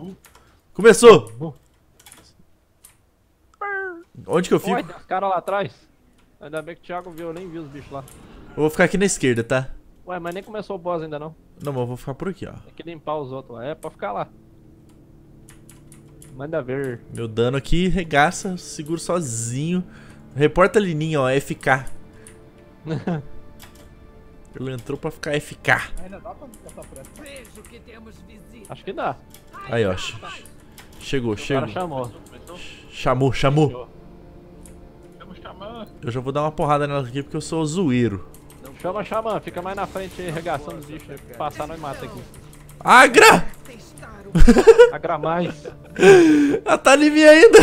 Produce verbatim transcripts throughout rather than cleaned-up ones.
Começou! Onde que eu fico? Oi, tem os caras lá atrás. Ainda bem que o Thiago viu, eu nem vi os bichos lá. Eu vou ficar aqui na esquerda, tá? Ué, mas nem começou o boss ainda não. Não, mas eu vou ficar por aqui, ó. Tem que limpar os outros lá. É, pra ficar lá. Manda ver. Meu dano aqui regaça, seguro sozinho. Reporta a Lininha, ó, F K. Ele entrou pra ficar F K. Ainda dá pra essa pressa. Vejo que temos visita. Acho que dá. Aí, ó. Chegou, O cara chegou. chamou. Chamou, chamou. Chama o xamã. Eu já vou dar uma porrada nela aqui porque eu sou zoeiro. Chama, chama, fica mais na frente aí, regaçando os bichos. Passar, nós mata aqui. Agra! Agra mais. Ela tá em mim ainda.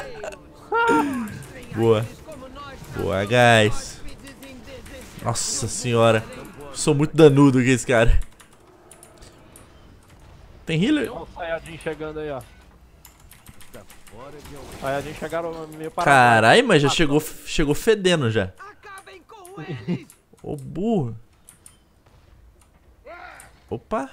Boa. Boa, guys. Nossa senhora. Sou muito danudo aqui, esse cara. Tem healer? Olha o Sayajin chegando aí, ó. Sayajin chegaram meio parados. Caralho, mas já chegou, chegou fedendo já. Acabem com eles. Ô burro. Opa.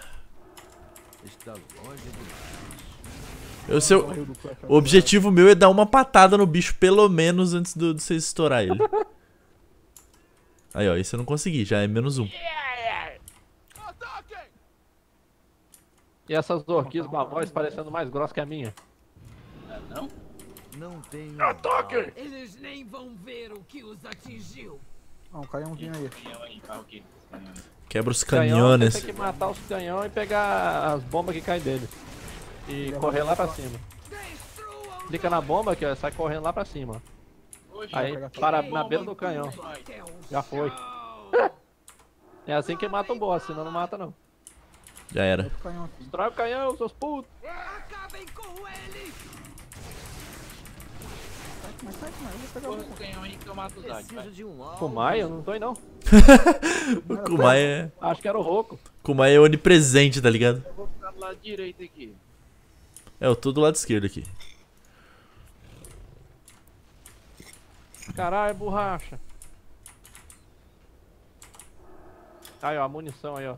Eu, seu, o objetivo meu é dar uma patada no bicho, pelo menos, antes do, de vocês estourar ele. Aí, ó, isso eu não consegui, já é menos um. E essas orquídeas com a voz parecendo mais grossa que a minha. Não? Não tenho. Ataque! Eles nem vão ver o que os atingiu. Não, caiu um vinho aí. Quebra os Canhão, canhões. você tem que matar os canhões e pegar as bombas que caem dele. E correr lá pra cima. Clica na bomba que ó, sai correndo lá pra cima. Aí para na beira do canhão. Já foi. É assim que mata o boss, senão não mata não. Já era. Outro canhão aqui. Destrói o canhão, seus putos. Acabem com eles. Mas sai, mas eu vou pegar Porra, canhão aí que eu mato o Zag, vai. Preciso de um alvo. Kumai? Eu não tô aí não. O Kumai é, Acho que era o Roku. Kumai é onipresente, tá ligado? Eu vou ficar do lado direito aqui. É, eu tô do lado esquerdo aqui. Caralho, borracha. Aí ó, a munição aí ó.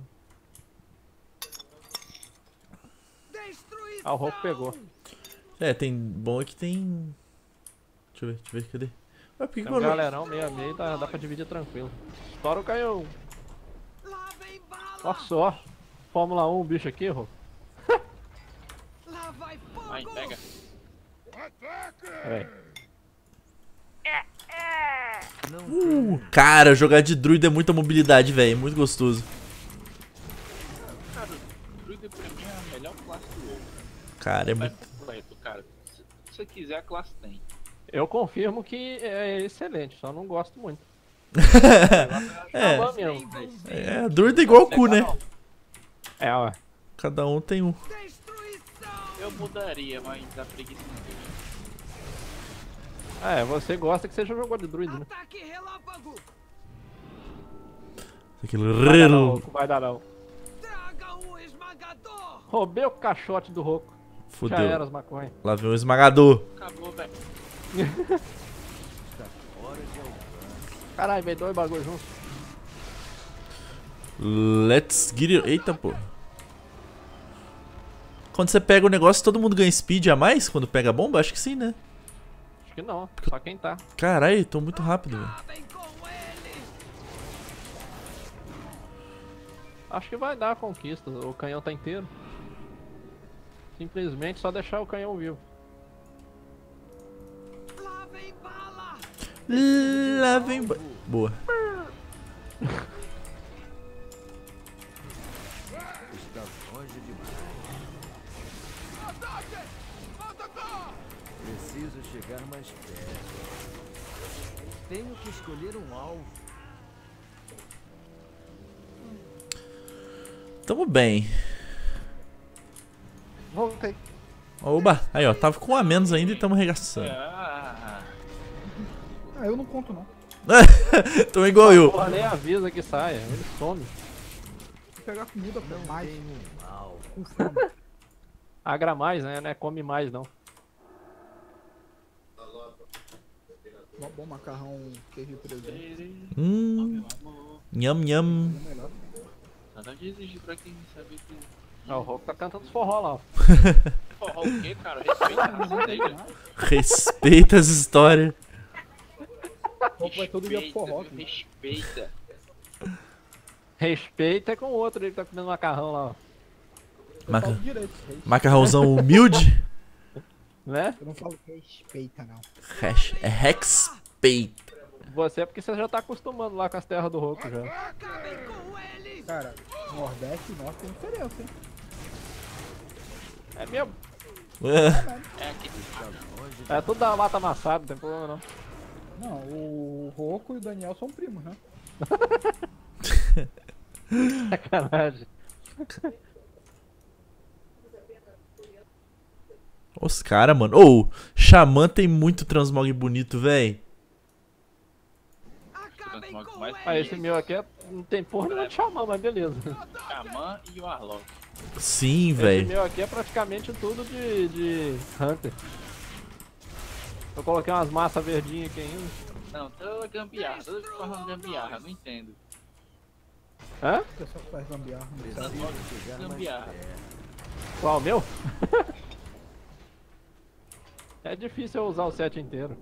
Ah, o Roku pegou. É, tem. Bom é que tem. Deixa eu ver, deixa eu ver, cadê? Ué, por que Tem que um eu não. galerão meio a meio, dá, dá pra dividir tranquilo. Estoura o canhão. Lá vem bala. Olha só. Fórmula um, bicho aqui, Roku. Lá vai fogo. Vai, pega. Peraí. Uh, cara, jogar de druida é muita mobilidade, velho. É muito gostoso. Cara, o Druida pra mim é a melhor classe do jogo. Cara, é Vai muito. completo, cara. Se se você quiser, a classe tem. Eu confirmo que é excelente, só não gosto muito. É. Xamã mesmo. É, druida é igual o cu, né? É, ó. Cada um tem um. Destruição. Eu mudaria, mas dá preguiça não. É, você gosta que você já jogou de druida, né? Ataque relâmpago. Aquele Vai dar não, relo. Roku, vai dar não. Traga um esmagador. Roubei o caixote do Roku. Já era Fudeu. as maconha. Lá vem o esmagador. Acabou, velho. Caralho, veio dois bagulho juntos. Let's get it. Eita, pô. Quando você pega o negócio, todo mundo ganha speed a mais? Quando pega a bomba? Acho que sim, né? Acho que não, só quem tá. Caralho, tô muito rápido, velho. Acabem com eles. Acho que vai dar a conquista, o canhão tá inteiro. Simplesmente só deixar o canhão vivo. Lá vem bala. Lá vem. ba- Boa. Preciso chegar mais perto. Tenho que escolher um alvo. Tamo bem. Voltei. Oba, aí ó, tava com um a menos ainda e tamo arregaçando. Ah, Ah, eu não conto não. Tamo igual eu. Porra, nem avisa que saia, ele some. Vou pegar comida pra mais. Tenho um alvo. Com fome. Agra mais, né? Não é come mais não. Bom, bom macarrão, queijo presente. Hum, meu amor. nham nham. É melhor. Nada de exigir pra quem sabe que. Ah, o Roku tá cantando os forró lá, ó. Forró o quê, cara? Respeita essa dele. Respeita as histórias. Rouco vai todo dia pro forró. Respeita, filho. respeita. Respeita é com o outro aí que tá comendo macarrão lá, ó. Eu Maca- falo direito. res- Macarrãozão humilde. Né? Eu não falo respeita, não. Hash- É respeita. Você é porque você já tá acostumando lá com as terras do Roku já. Acabem com eles! Cara, Nordeste e Norte tem diferença, hein? É mesmo? É. É aqui. É tudo da mata amassada, não tem problema não. Não, o Rocco e o Daniel são primos, né? Sacanagem. Os caras, mano. Ô, Xamã tem muito transmog bonito, véi. Acabem com Mas- Ah, eles! esse meu aqui é... não tem porra nenhuma de Xamã, mas beleza. Xamã e o Arlok. Sim, Esse véi. meu aqui é praticamente tudo de, de Hunter. Eu coloquei umas massas verdinhas aqui ainda. Não, toda gambiarra, toda forma gambiarra, não entendo. Hã? O pessoal faz gambiarra, não sabe? Gambiarra. Qual, o meu? É difícil eu usar o set inteiro.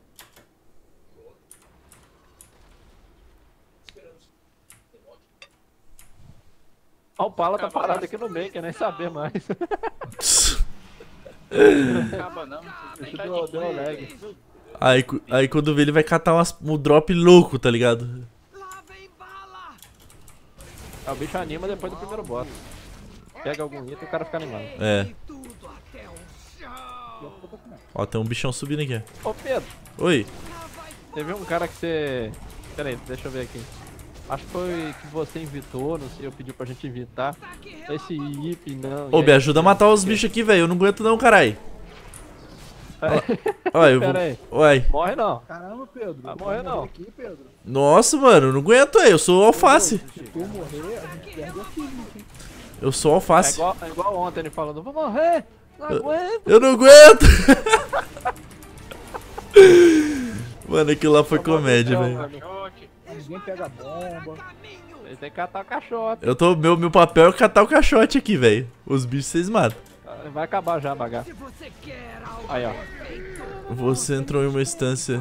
Ó, o Pala tá parado aqui no meio, quer nem saber mais. Não acaba não. Isso deu, deu lag. Aí, cu- aí quando vê ele vai catar umas, um drop louco, tá ligado? Lavem bala! Ah, o bicho anima depois do primeiro boss. Pega algum item e o cara fica animado. É. E tudo até o chão! Ó, tem um bichão subindo aqui. Ô Pedro, Oi. Lá vai teve um cara que você... Pera aí, deixa eu ver aqui. Acho que foi que você invitou, não sei, eu pedi pra gente invitar. ataque Esse Ip, não. Ô, e me aí- ajuda a matar os bichos aqui, velho. Eu não aguento não, carai. Ó, eu vou... Pera aí. Uai. Morre não. Caramba, Pedro. Vai tu morrer, vai não. Aqui, Pedro. Nossa, mano, eu não aguento, aí. Eu sou alface. Se tu morrer, a gente perde aqui, gente. Eu sou É alface. igual, é igual ontem ele falando, vou morrer, não aguento. Eu não aguento. Mano, aquilo lá foi comédia, velho. Caixote. Ninguém pega a bomba. caminho! Ele tem que catar o caixote. Eu tô... Meu, meu papel é catar o caixote aqui, velho. Os bichos vocês matam. Vai acabar já, bagaço. Se você quer algo Aí, ó. perfeito, Você entrou em uma instância...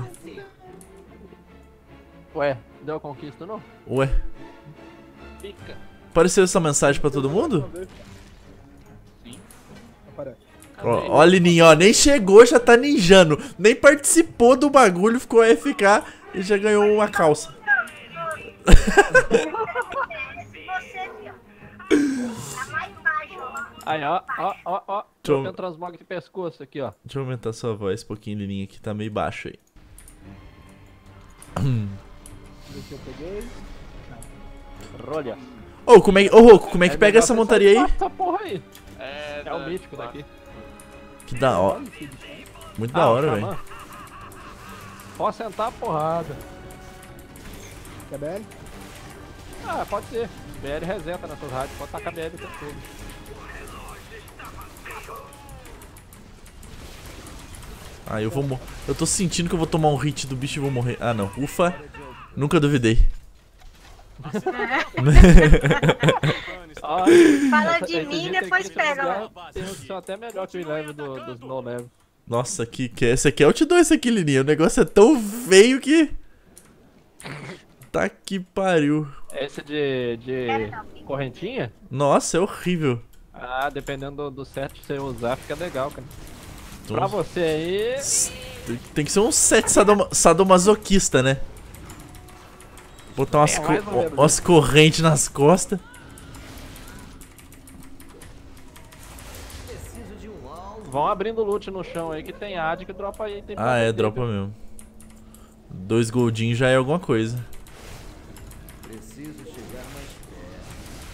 Ué, deu conquista não? Ué. Fica. Apareceu essa mensagem pra todo mundo? Sim. Aparece. Ó, ó, Lininho, ó, nem chegou, já tá ninjando. Nem participou do bagulho, ficou A F K e já ganhou uma calça. Aí, ó, ó, ó, ó. eu- Tem um transmog de pescoço aqui, ó. Deixa eu aumentar sua voz um pouquinho, Lininho, que tá meio baixo aí. Esse eu peguei. Rolha. Ô, como é, ô, Roco, como é que pega essa montaria aí? Essa porra aí. É, É o mítico daqui. Que da hora. Muito da Ah, o hora, Xamã. velho. Pode sentar a porrada. Quer B L? Ah, pode ser. B L reseta nessas rádios, pode tacar B L o tempo todo. Ah, eu vou morrer. Eu tô sentindo que eu vou tomar um hit do bicho e vou morrer. Ah, não. Ufa. Nunca duvidei. Ó, Fala esse- de esse mim, item depois aqui, pega, se velho. não Tem uns que são até melhor que o level do, dos no level. Nossa, que, que esse aqui é o T dois, esse aqui, Lininho. O negócio é tão feio que... Tá que pariu. Esse de, de correntinha? Nossa, é horrível. Ah, dependendo do, do set que você usar, fica legal, cara. Então, Pra você aí, tem que ser um set sadoma sadomasoquista, né? Botar umas, É, co mais ou menos umas correntes nas costas. Preciso de um alvo. vão abrindo loot no chão aí que tem ad que dropa aí. Tem Ah, é, pra dropa vender, mesmo. Dois goldinhos já é alguma coisa. Preciso chegar mais perto.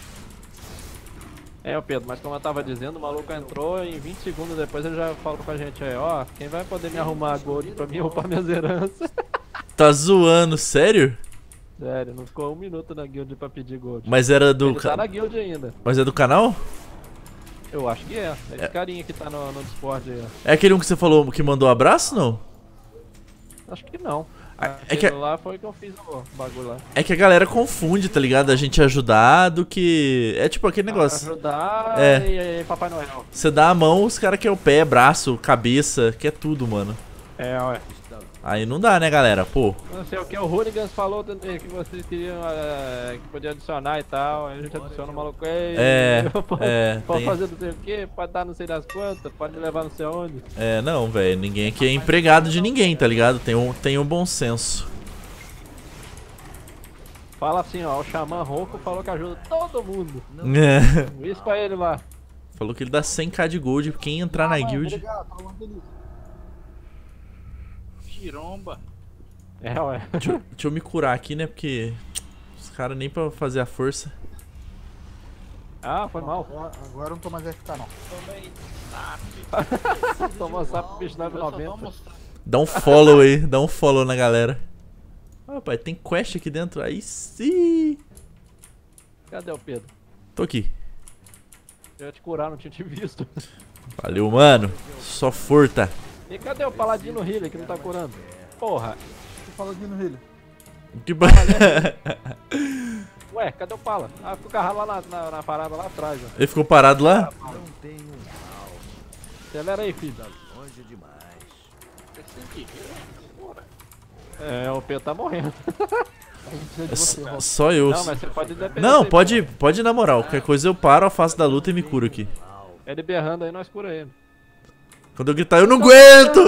É, o Pedro, mas como eu tava dizendo, o maluco entrou e em vinte segundos depois ele já falou com a gente aí, ó, quem vai poder me arrumar gold pra mim upar minhas heranças? Tá zoando, sério? Sério, não ficou um minuto na guild pra pedir gold. Mas era do... Ele tá ca- na guild ainda. Mas é do canal? Eu acho que é. Esse carinha que tá no, no Discord aí, ó. É aquele um que você falou que mandou abraço, não? Acho que não. É que, Aquilo lá foi que eu fiz o bagulho lá. é que a galera confunde, tá ligado? A gente ajudar do que... É tipo aquele negócio. Ajudar É. e, e Papai Noel. Você dá a mão, os caras querem o pé, braço, cabeça, quer tudo, mano. É, ué. Aí não dá, né, galera? Pô. Não sei o que, o Hooligans falou também que vocês queriam, é, que podia adicionar e tal, aí a gente adiciona o maluco aí. É, pode, é, pode tem- fazer não sei o que, pode dar não sei das quantas, pode levar não sei onde. É, não, velho. Ninguém aqui é empregado de ninguém, tá ligado? Tem um, tem um bom senso. Fala assim, ó, o Xamã Rouco falou que ajuda todo mundo. É. Isso pra ele lá. Falou que ele dá cem k de gold pra quem entrar na guild. Obrigado, tô falando feliz. Giromba. É, ué. Deixa, eu- deixa eu me curar aqui, né? Porque os caras nem pra fazer a força. Ah, foi mal. Agora, agora eu não tô mais F K não. Tomei sapo. Tomou sapo bicho Eu só noventa. tomo sapo. Dá um follow aí, dá um follow na galera. Ah, rapaz, tem quest aqui dentro. Aí sim. Cadê o Pedro? Tô aqui. Eu ia te curar, não tinha te visto. Valeu, mano. Só furta. E cadê o Paladino Healer que não tá curando? Porra. Você fala aqui no Rio. Que ba- Ué, cadê o Pala? Ah, ficou carrado lá na, na, na parada lá atrás, ó. Ele ficou parado lá? Não tem um mal. Acelera aí, filho. Longe demais. Você sente Porra. É, o Pedro tá morrendo. A gente precisa de você, S- Rob. Só eu. Não, mas você pode depender. Não, pode, pode ir na moral. Qualquer coisa eu paro, afasto da luta e me curo aqui. Ele berrando aí, nós cura ele. Quando eu gritar, eu não aguento!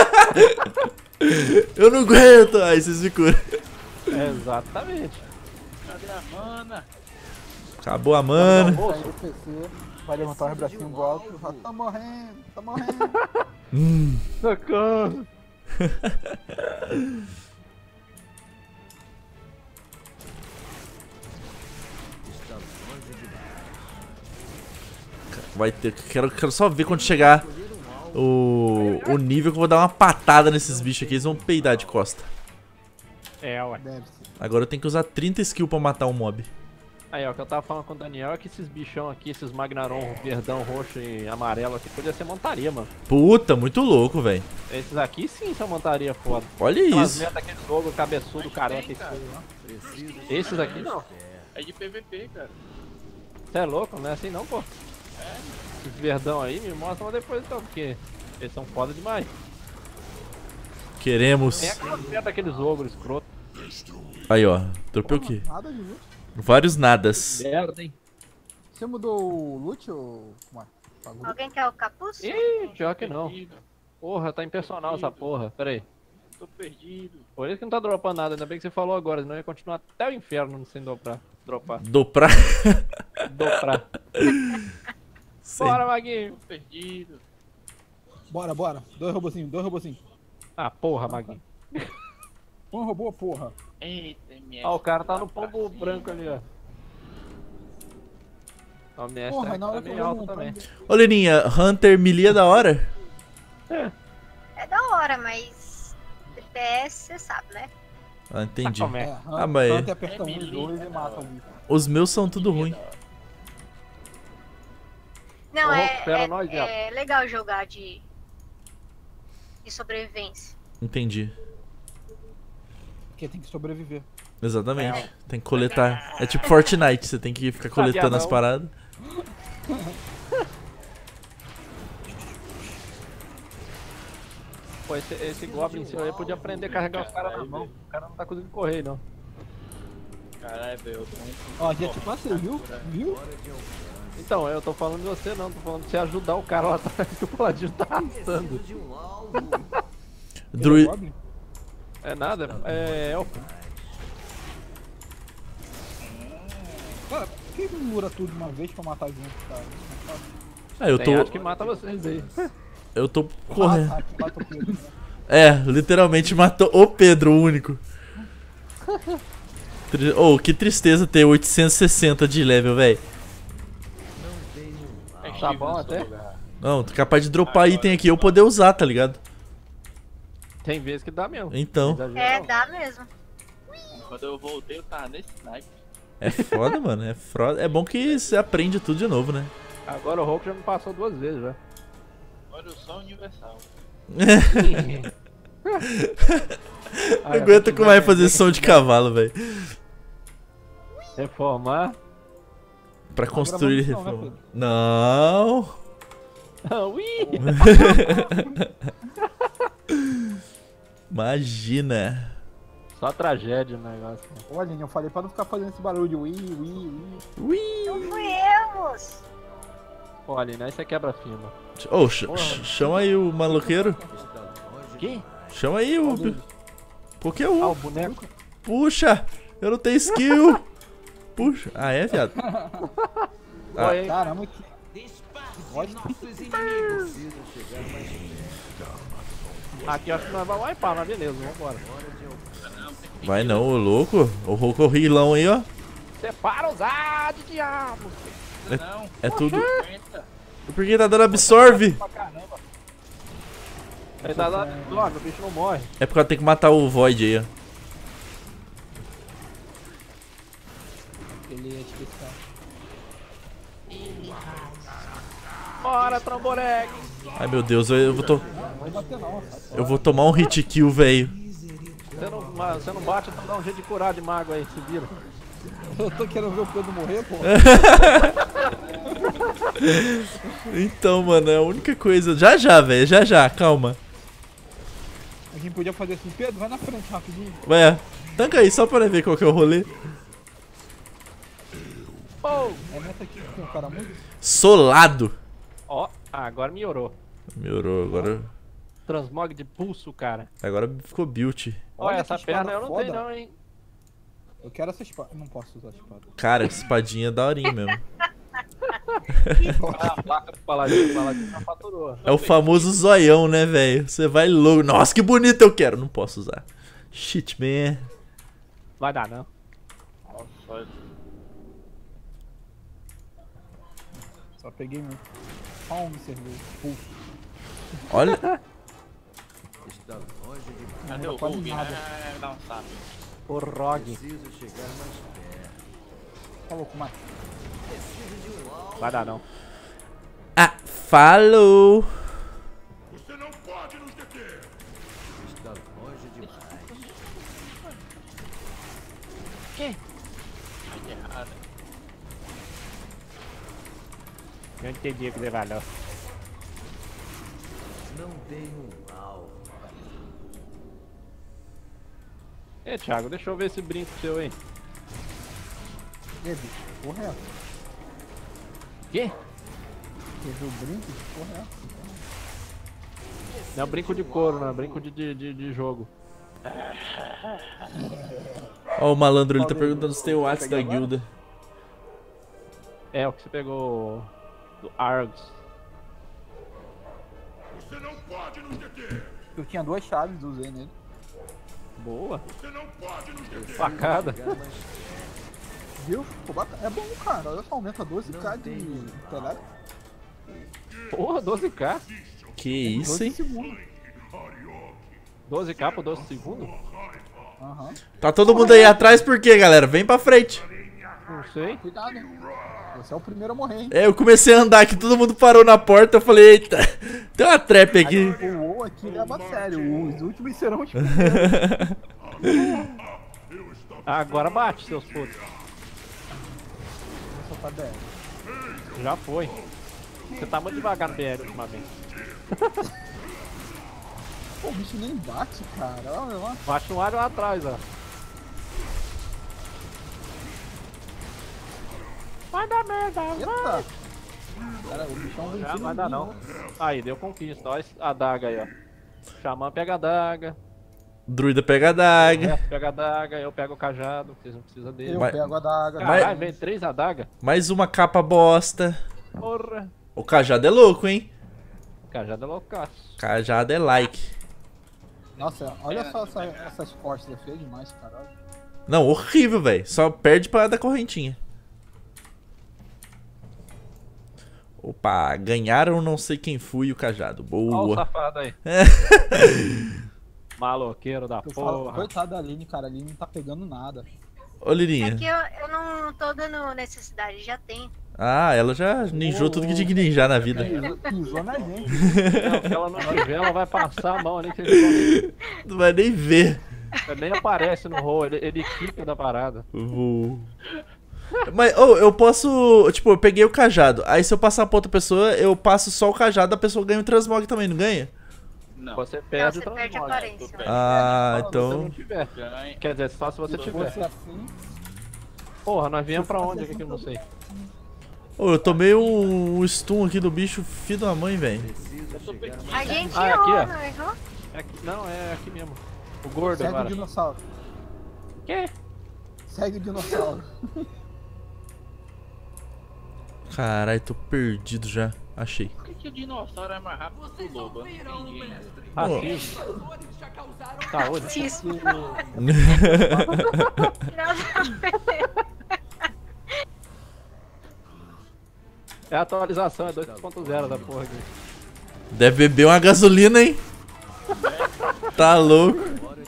Eu não aguento! Aí vocês me curam. Exatamente. Cadê a mana? Acabou a mana. Sai do P C, vai levantar os bracinhos pro alto, fala, tá morrendo, tá morrendo. Hum. Socorro. Vai ter. Quero, quero só ver quando chegar o, o nível que eu vou dar uma patada nesses bichos aqui. Eles vão peidar de costa. É, ué. Deve ser. Agora eu tenho que usar trinta skills pra matar um mob. Aí, ó, o que eu tava falando com o Daniel é que esses bichão aqui, esses Magnaron verdão, roxo e amarelo aqui, podia ser montaria, mano. Puta, muito louco, velho. Esses aqui sim são montaria foda. Olha Aquelas isso. merda daquele jogo cabeçudo, careca. Tem, cara. Esses, esses aqui não. É de P V P, cara. Você é louco? Não é assim não, pô. Esses verdão aí me mostram depois então, porque eles são foda demais. Queremos. Tem aquelas merda daqueles ogros escroto. Aí, ó. Dropei o quê? Nada de loot. Vários nadas. Merda, hein? Você mudou o loot ou... Ué, bagulho. Alguém quer o capuz? Ih, pior que não. Perdido. Porra, tá impersonal essa porra. Pera aí. Tô perdido. Por isso que não tá dropando nada, ainda bem que você falou agora, senão ia continuar até o inferno sem dropar. Dropar. Doprar. Doprar. Sei. Bora, Maguinho. Tô perdido. Bora, bora. Dois robozinhos, dois robozinhos. Ah, porra, Maguinho. Um robô, porra. Eita, M S. Ó, o cara tá no pombo branco ali, ó. Ó, o M S Porra, tá, na hora tá que eu meio vou alto montar também. Ô, Leninha, Hunter melee é da hora? É da hora, mas D P S você sabe, né? Ah, entendi. Como é? É, Ah, mas- Hunter aperta um É e melee, dois é e da mata hora. um. Os meus são tudo ruim. Não, Ô, é, espera é, nós, Diabo. é legal jogar de, de sobrevivência. Entendi. Porque tem que sobreviver. Exatamente. Tem que coletar. É tipo Fortnite, você tem que ficar coletando as não. paradas. Pô, esse, esse Goblin seu aí podia aprender a carregar os caras na mão. O cara não tá conseguindo correr, não. Caralho, velho. eu tô muito- Ó, já te passei, viu? Viu? Então, eu tô falando de você não, tô falando de você ajudar o cara lá atrás que o Paladino tá arrastando. De um alvo. Drui... Ele é Goblin? É nada, é elfo. Cara, por que não mura tudo de uma vez pra matar junto, cara? Ah, eu Tem arte tô. que mata vocês aí. Eu tô correndo. Ah, aqui mata o Pedro, né? É, literalmente matou o Pedro, o único. Tri- Oh, que tristeza ter oitocentos e sessenta de level, velho. É Tá Steven bom no até? seu lugar. Não, tô capaz de dropar item aqui e eu poder usar, tá ligado? Tem vezes que dá mesmo. Então. Exagero É, não. dá mesmo. Quando eu voltei, eu tava nesse snipe. É foda, mano. É foda. É bom que você aprende tudo de novo, né? Agora o Hulk já me passou duas vezes já. Agora eu sou universal. Não aguento como vai fazer som de cavalo, velho. Reformar. Pra construir e reformar. Não. Ui! Imagina. Só tragédia o negócio. Ô, Aline, eu falei pra não ficar fazendo esse barulho de ui, ui, ui. Ui. Não fui eu, moço. Pô, Aline, aí você quebra firma. Ô, ch ch chama aí o maloqueiro. Que? Chama aí o... Por que Ah, o o... boneco. Puxa, eu não tenho skill. Puxa. Ah, é, viado? Ah, Oi, hein? Caramba, que... Aqui eu acho que nós vamos wipear, mas beleza, vambora. vai não, ô louco. O Rocorrilão aí, ó. Separa os ah de diabo! Não, É tudo... aguenta. Por que tá dando absorve? Pra caramba. Ele tá lá, droga, o bicho não morre. É porque ela tem que matar o Void aí, ó. Ele é especial. Bora, Tromboreg! Ai meu Deus, eu, eu vou to... Não vai bater não, sabe? eu vou tomar um hit kill, velho. Você não, mas você não bate, então dá um jeito de curar de mago aí, se vira. Eu tô querendo ver o Pedro morrer, pô. Então, mano, é a única coisa. Já já, velho, já já, calma. A gente podia fazer assim, Pedro, vai na frente rapidinho. Vai, tanca aí, só pra ver qual que é o rolê. Oh! É nessa aqui que tem um cara muito. Solado. Ó, agora melhorou. Melhorou, agora. Transmog de pulso, cara. Agora ficou built. Olha, Olha essa que espada perna eu não foda. tenho não, hein. Eu quero essa espada. Não posso usar a espada. Cara, essa espadinha é daorinha mesmo. Ah, a placa do paladino, o paladino já faturou. É o famoso zoião, né, velho? Você vai logo. Nossa, que bonito eu quero. Não posso usar. Shit, man. Vai dar, não. Nossa, Só peguei um. Só um me serviu. Pulso. Olha. Está longe de cadê Não o quase Hulk? nada. Ah, dá um sapo. O Rog. preciso chegar mais perto. Falou com mais. Vai dar, não. Ah, falou. Está longe demais. Ai, errado. Eu entendi o que levar, não. Não tem um alvo. Ei, Thiago, deixa eu ver esse brinco seu aí. E aí, bicho? Porra é essa? Quê? Você viu o brinco? Porra é essa? Não é brinco de couro, não é brinco de, de, de, de jogo. Ó, o malandro, ele tá perguntando se tem o WhatsApp da guilda. É o que você pegou do Argus. Eu tinha duas chaves, usei nele. Boa. Facada. Viu? Ficou bacana. É bom, cara. Olha só, aumenta doze k de intelecto. Porra, doze k. Que isso, hein? segundos. doze k por doze segundos? Aham. Tá todo mundo aí atrás por quê, galera? Vem pra frente. Não sei. Cuidado, hein? Você é o primeiro a morrer, hein? É, eu comecei a andar aqui, todo mundo parou na porta, eu falei, eita, tem uma trap aqui. O WoW aqui leva a sério. Os últimos serão os Agora bate, seus putos. Só tá B R. Já foi. Você tá muito devagar no B R ultimamente. Pô, o bicho nem bate, cara. Olha lá. Bate no ar lá atrás, ó. Vai dar merda, vai. Eita! Cara, o bichão vem Já tudo vai dar em mim, não. ó. Aí, deu conquista. Olha a adaga aí, ó. Xamã pega a adaga. Druida pega a O daga. resto pega a adaga. Eu pego o cajado, vocês não precisam dele. Eu Vai- pego a daga. Vai- Caralho, vem três adagas. Mais uma capa bosta. Porra. O cajado é louco, hein? Cajado é loucaço. Cajado é like. Nossa, olha só essa- essas costas. É feio demais, caralho. Não, horrível, velho. Só perde pra da correntinha. Opa, ganharam não sei quem fui e o cajado. Olha o Boa. safado aí. Maloqueiro da Eu falo, porra. coitado da Aline, cara. A Aline não tá pegando nada. Ô, Lirinha. É que eu, eu não tô dando necessidade, já tem. Ah, ela já ninjou tudo que tinha que ninjar na vida. Pisou, pisou na gente. Não, se ela não tiver, ela vai passar a mão ali que eles vão nem- Não vai nem ver. Ele nem aparece no roll, ele, ele fica da parada. Vou. Mas, oh, eu posso. Tipo, eu peguei o cajado. Aí se eu passar pra outra pessoa, eu passo só o cajado, a pessoa ganha o transmog também, não ganha? Não. Você Não, perde você o perde a transmog. aparência. Ah, Se você então. não tiver. Ganha. Quer dizer, só se você Se tiver. fosse assim, Porra, nós viemos pra onde aqui que eu não sei? Oh, eu tomei um, um stun aqui do bicho, filho da mãe, velho. A gente Ah, é aqui, errou, ó. não errou? É aqui, não, é aqui mesmo. O gordo segue o agora. dinossauro. Que? Segue o dinossauro. Caralho, tô perdido já. Achei. Por que, que o dinossauro é mais rápido que o lobo? Eu não entendi. Racismo. Saúde. Isso. É a atualização, é dois ponto zero da porra aqui. Deve beber uma gasolina, hein? Tá louco.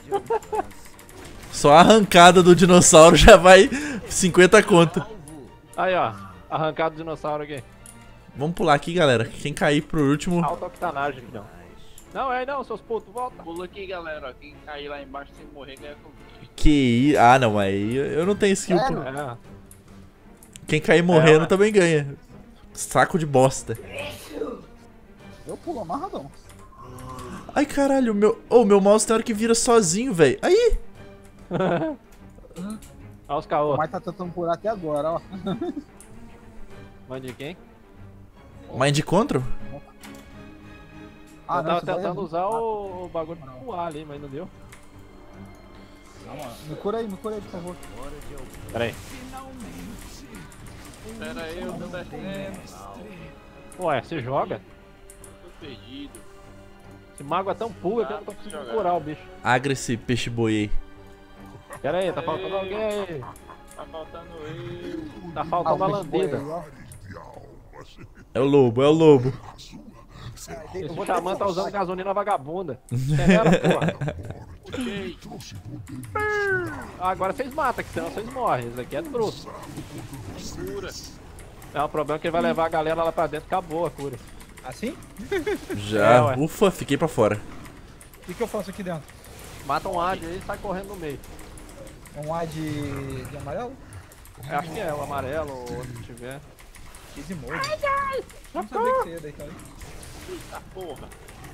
Só a arrancada do dinossauro já vai cinquenta conto. Aí, ó. Arrancado do dinossauro aqui. Vamos pular aqui, galera. Quem cair pro último. Auto-octanagem, filhão. Não, é não, seus putos, volta. Pula aqui, galera. Ó. Quem cair lá embaixo sem morrer ganha comigo. Que i- Ah, não, aí eu não tenho skill. Sério? Pro... É. Quem cair morrendo É, ué. também ganha. Saco de bosta. Eu pulo amarradão. Ai, caralho, o meu. Oh, meu mouse tem hora que vira sozinho, velho. Aí! Olha os caô. Mas tá tentando pular até agora, ó. Mande quem? Mind Control? Ah, eu tava isso daí é tentando muito usar rápido. o, o bagulho pra voar ali, mas não deu. Calma, me cura aí, me cura aí, por favor. Pera aí. Pera aí, eu tô descendo. Ué, você joga? Tô perdido. Esse mago é tão pulga que eu não tô conseguindo curar o bicho. Agra esse peixe boi aí. Pera aí, tá faltando alguém aí. Tá faltando eu. Tá faltando a Ah, o bicho boi lambida. aí, ó. É o lobo, é o lobo. Esse xamã tá usando gasolina vagabunda. Entendeu, porra? Puxei. Ah, agora vocês matam, que senão vocês morrem. Isso aqui é truto. Cura. É, o problema é que ele vai levar a galera lá pra dentro, acabou a cura. Assim? Já. É, ué. Ufa, fiquei pra fora. O que, que eu faço aqui dentro? Mata um ad aí e sai correndo no meio. É um A de, de amarelo? Eu acho que é, o amarelo ou outro que tiver. Easy mode. Não sabia que você ia deitar aí. Eita porra.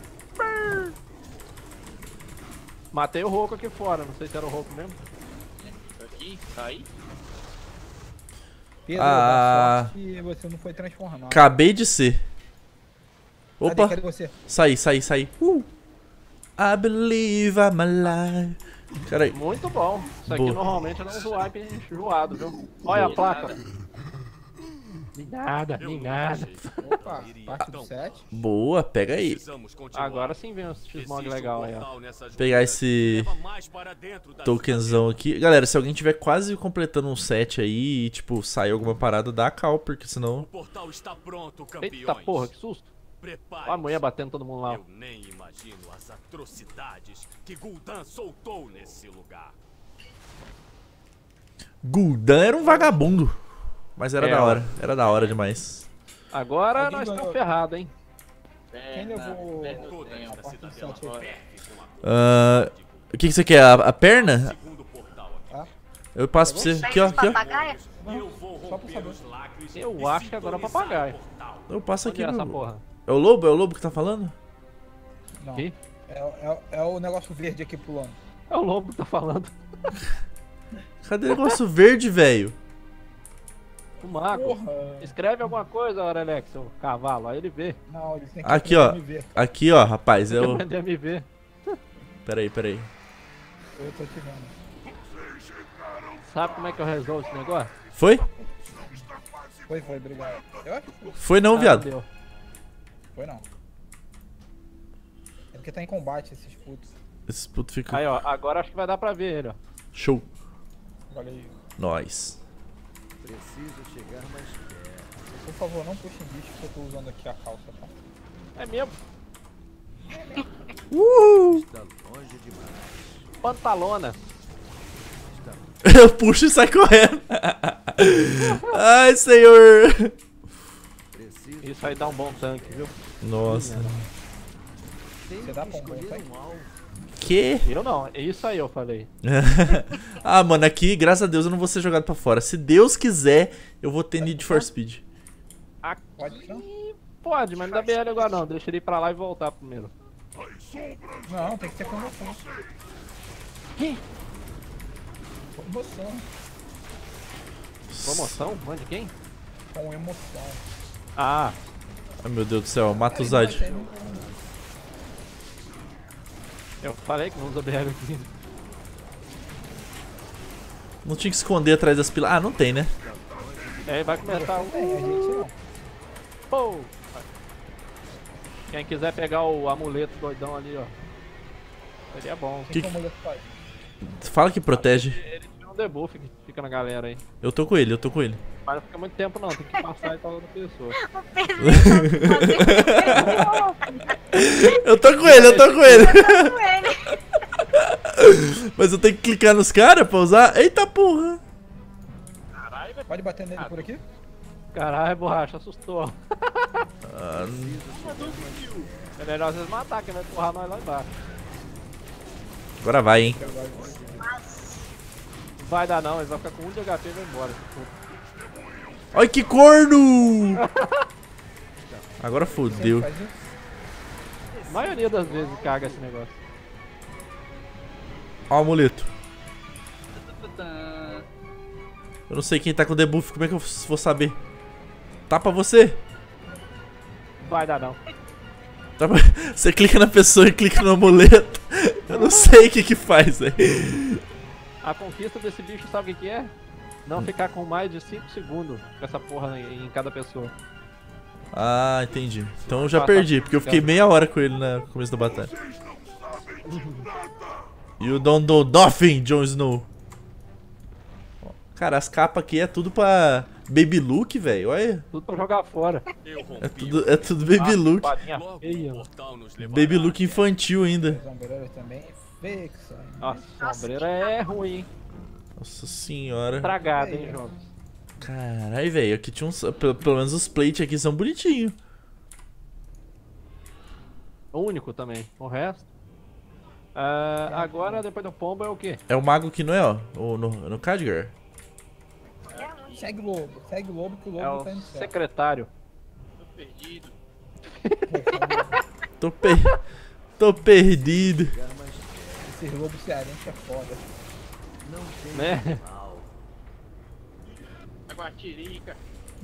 Matei o Roco aqui fora, não sei se era o Roco mesmo. Aqui, tá aí. Pedro, Ah. dá sorte que você não foi transformado. Acabei de ser. Cadê, Opa, cadê você? saí, saí, saí. Uh. I believe I'm alive. Peraí. Muito bom. Isso aqui Boa. normalmente é um swipe enjoado, viu? Olha a placa. Nem nada, nem nada. Opa, parte do sete. Boa, pega aí. Agora sim vem um X-Mog legal aí, ó. Pegar esse tokenzão aqui. Galera, se alguém tiver quase completando um set aí e, tipo, sair alguma parada, dá cal, porque senão... O portal está pronto, campeões. Eita porra, que susto. Prepare-se. Olha a mulher batendo todo mundo lá. Eu nem imagino as atrocidades que Gul'dan soltou nesse lugar. Gul'dan era um vagabundo. Mas era É, da ó. hora, era da hora demais. Agora Alguém nós ganhou. estamos ferrados, hein? Quem Perna, levou perna eu Toda tenho. esta parte do cidadela sete aí? ferve com a Ah, o que, que você quer? A, a perna? segundo portal aqui. Ah, Eu passo pra você. Aqui, ó, aqui, ó. Papagaia? Eu vou só pra romper saber. os lacres Eu e acho que agora é sintonizar papagaio. o portal. Eu passo Onde aqui. é essa no- porra? É o lobo? É o lobo que tá falando? não. Aqui? É, é, é o negócio verde aqui pulando. É o lobo que tá falando. Cadê o negócio verde, velho? O mago. Porra! Escreve alguma coisa, Aurelex, seu cavalo. Aí ele vê. Não, eles têm que Aqui, aprender ó. a me ver. Aqui, ó, rapaz. É o... Aprender a me ver. Peraí, peraí. Eu tô te vendo. Sabe como é que eu resolvo esse negócio? Foi? Foi, foi, obrigado. Eu acho que foi. Foi não, Ah, viado. deu. Foi não. É porque tá em combate esses putos. Esse puto fica... Aí, ó. Agora acho que vai dar pra ver ele, ó. Show. Valeu. Nós. Preciso chegar mais perto. Por favor, não puxem bicho que eu tô usando aqui a calça, tá? É mesmo. Uh! Está longe demais. Pantalona. Eu puxo e sai correndo. Ai, senhor. Preciso Isso aí dá um bom tanque, viu? Nossa. Você dá pra um bom, tá? Que? Eu não, é isso aí eu falei. Ah, mano, aqui, graças a Deus, eu não vou ser jogado pra fora. Se Deus quiser, eu vou ter Need for Speed. Aqui Pode não? pode, mas não dá B L agora não. Deixa ele ir pra lá e voltar primeiro. Não, tem que ter conversão. Que? Emoção. Promoção? Mãe de quem? Com emoção. Ah, Ai, meu Deus do céu, mata o Zad. eu falei que não usa B L aqui. Não tinha que esconder atrás das pilas. Ah, não tem, né? É, vai começar o... Tem, a gente não. Pô! Quem quiser pegar o amuleto doidão ali, ó. Seria bom. O que, Que- que o mulher faz? Fala que protege. Ele tira um debuff que fica na galera aí. Eu tô com ele, eu tô com ele. Mas não fica muito tempo não, tem que passar e tal outra pessoa. Eu tô com ele, eu tô com ele. Com ele. Mas eu tenho que clicar nos caras pra usar. Eita porra. Caralho, velho. Pode bater nele por aqui? Caralho, borracha, assustou. Ah, É melhor vocês matar, que vai empurrar nós lá embaixo. agora vai, hein. Não vai dar não, ele vai ficar com um de H P e vai embora. Ai, que corno. Agora fodeu. Faz isso? A maioria das vezes caga esse negócio. Ó o amuleto. Tadã. Eu não sei quem tá com debuff, como é que eu vou saber? Tá pra você? Vai dar não. Tá pra... Você clica na pessoa e clica no amuleto. Eu não sei o que que faz aí. A conquista desse bicho sabe o que que é? Não ficar com mais de cinco segundos com essa porra em em cada pessoa. Ah, entendi. Então eu já perdi, porque eu fiquei meia hora com ele no começo da batalha. You don't know nothing, Jon Snow. Cara, as capas aqui é tudo pra Baby Look, velho. Olha. Tudo pra jogar fora. Eu É rompi tudo, é tudo Baby Look. Padinha logo feia. o portal nos levará. Baby Look infantil ainda. As ombreiras também é fixa. Nossa, a sombreira é ruim, hein? Nossa senhora. Estragada, hein, jogos. Caralho, velho. Aqui tinha uns. Pelo, pelo menos os plates aqui são bonitinhos. Único também. O resto. Ah, agora, depois do pombo, é o quê? É o mago que não é, ó. O, no, no Khadgar. Segue o lobo, segue o lobo que o É lobo o tá indo certo. secretário. Tô perdido. Tô, per... Tô perdido. Esse lobo cearense é foda. Né? Aguatirica.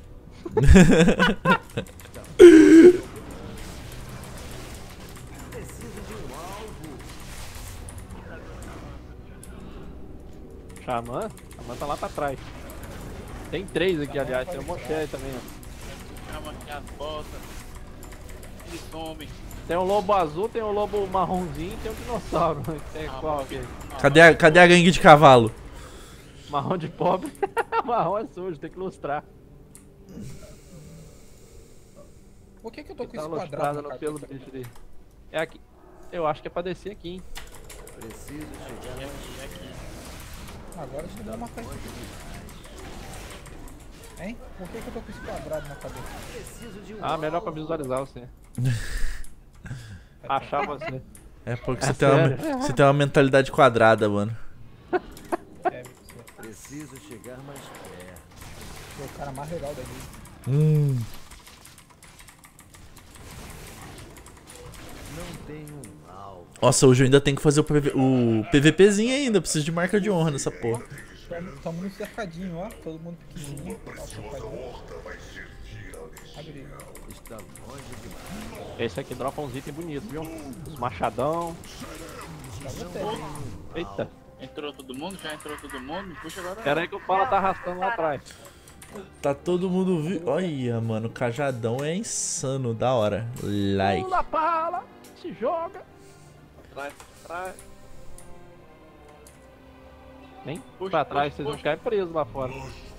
Xamã? Xamã tá lá pra trás. Tem três aqui, aliás. Tem o Moshé também, ó. Chama aqui as botas. Eles somem. Tem o lobo azul, tem o lobo marronzinho e tem o dinossauro. Tem Ah, qual mas- aqui? Cadê a, cadê a gangue de cavalo? Marrom de pobre. Marrom é sujo, tem que lustrar. Por que que eu tô com Tá esse quadrado lustrado na no pelo do cabeça? bicho ali. É aqui. Eu acho que é pra descer aqui, hein? Preciso chegar mais. Agora você deu uma matar isso aqui. Hein? Por que que eu tô com esse quadrado na cabeça? Preciso de um Ah, melhor pra alvo. visualizar você. Achar você. É porque É você, tem uma, sério? você tem uma mentalidade quadrada, mano. É, você Preciso chegar mais perto. é o cara mais legal da vida. Hum. Não tenho um alvo. Nossa, hoje eu ainda tenho que fazer o, PV o PVPzinho ainda. Preciso de marca de honra nessa porra. Estamos no cercadinho, ó. Todo mundo pequenininho. Ó, o cercadinho. Abre. Está longe demais. Esse aqui dropa uns itens bonitos, viu? Os machadão. Pra você. Eita. Entrou todo mundo? Já entrou todo mundo? Puxa agora. Pera aí que o Fala tá arrastando lá atrás. Tá todo mundo vi... Olha, mano, o cajadão é insano, da hora. Like. Pula, Fala! Se joga! Atrás, atrás. Vem Puxa, pra trás, puxa, vocês vão puxa. ficar presos lá fora.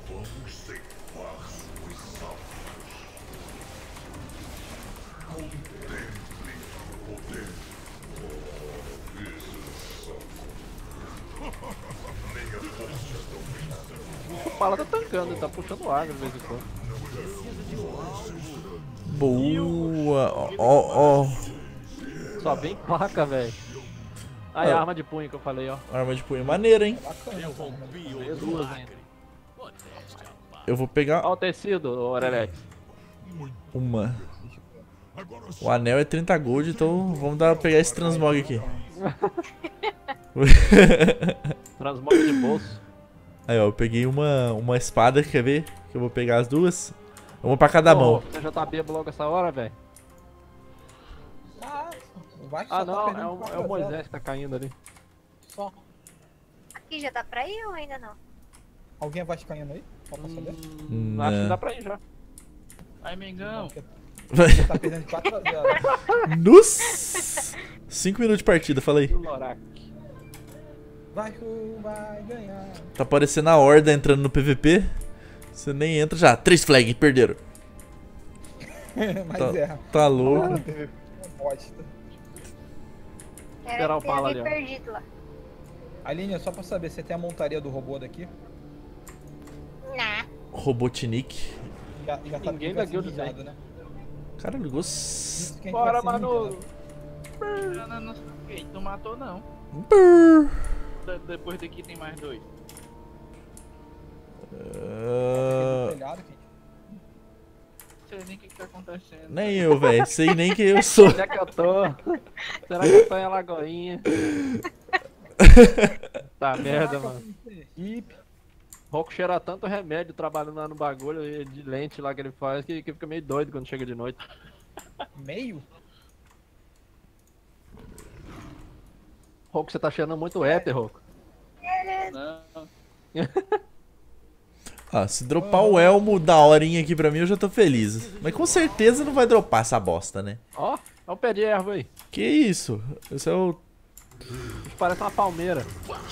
O Fala tá tancando, ele tá puxando água de vez em quando. Boa. Ó, ó. Só vem placa, velho. Aí Ah. a arma de punho que eu falei, ó. Arma de punho maneira, hein? Eu rompi Veio outro duas lacre. ainda. Modéstia à parte. Eu vou pegar Ó o tecido, ô Orelex. uma. O anel é trinta gold, então vamos dar, pegar esse transmog aqui. Transmog de bolso. Aí, ó, eu peguei uma, uma espada, quer ver? Que eu vou pegar as duas. Uma pra cada Ô, mão. Você já tá bêbado logo essa hora, velho? Ah, o Vasco Ah, só tá não, perdendo é o, quatro é o a zero. Moisés que tá caindo ali. Só. Aqui já dá pra ir ou ainda não? Alguém é vascaíno aí? Só pra saber. Hum, Não. acho que dá pra ir já. Ai, Mengão. Você tá perdendo de quatro a zero. Nos cinco minutos de partida, falei. O Lorac. Vasco vai ganhar. Tá parecendo a horda entrando no P V P. Você nem entra já. Três flag, perderam. Mas Tá, é. tá louco. Não teve bosta. Esperar o Tem pala alguém ali, ó. perdido lá. Aline, só pra saber, você tem a montaria do robô daqui? Nah. Robotnik. Já, já tá Ninguém tudo da guilda customizado, né? Caralho, gost... Isso que a gente Bora, vai ser mano. ninja, Não, não, não. Ei, tu matou não. Brrr. De- Depois daqui tem mais dois. né? Ah, Telhado, que- Não sei nem o que, que tá acontecendo. nem eu, velho. Sei nem quem eu sou. Onde é que eu tô? Será que eu tô em Alagoinha? Tá merda, mano. Hip. Roco cheira tanto remédio trabalhando lá no bagulho e de lente lá que ele faz que, que fica meio doido quando chega de noite. Meio? Roco, você tá cheirando muito éter, Roco. Não. Ah, se dropar o elmo da horinha aqui pra mim, eu já tô feliz. Mas com certeza não vai dropar essa bosta, né? Ó, ó o pé de erva aí. Que isso? Esse é o... Isso parece uma palmeira.